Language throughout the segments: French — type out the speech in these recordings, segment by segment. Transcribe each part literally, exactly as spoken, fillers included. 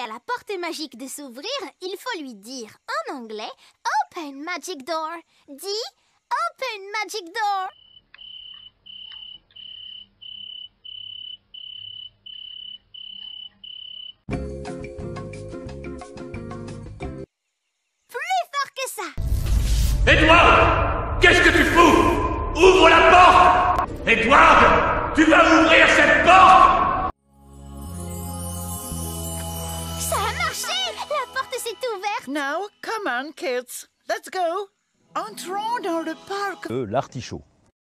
à la porte magique de s'ouvrir, il faut lui dire en anglais « Open magic door ». Dis « Open magic door ». Plus fort que ça. Edward, qu'est-ce que tu fous? Ouvre la porte! Edward, tu vas m'ouvrir cette porte? Ça a marché! La porte s'est ouverte. Now, come on, kids. Let's go. Entrons dans le parc. Euh, l'artichaut.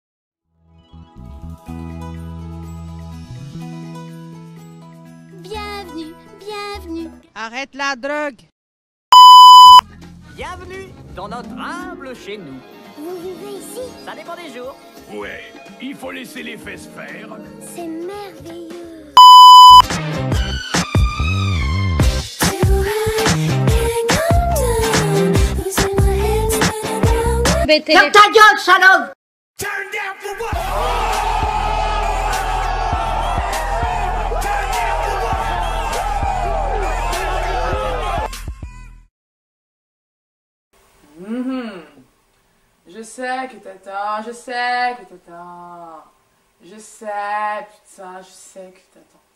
Bienvenue, bienvenue. Arrête la drogue. Bienvenue dans notre humble chez nous. Vous vivez ici? Ça dépend des jours. Ouais, il faut laisser les fesses faire. C'est merveilleux. Ferme ta gueule, salope! Turn down for what? Mmh. Je sais que t'attends, je sais que t'attends. Je sais, putain, je sais que t'attends.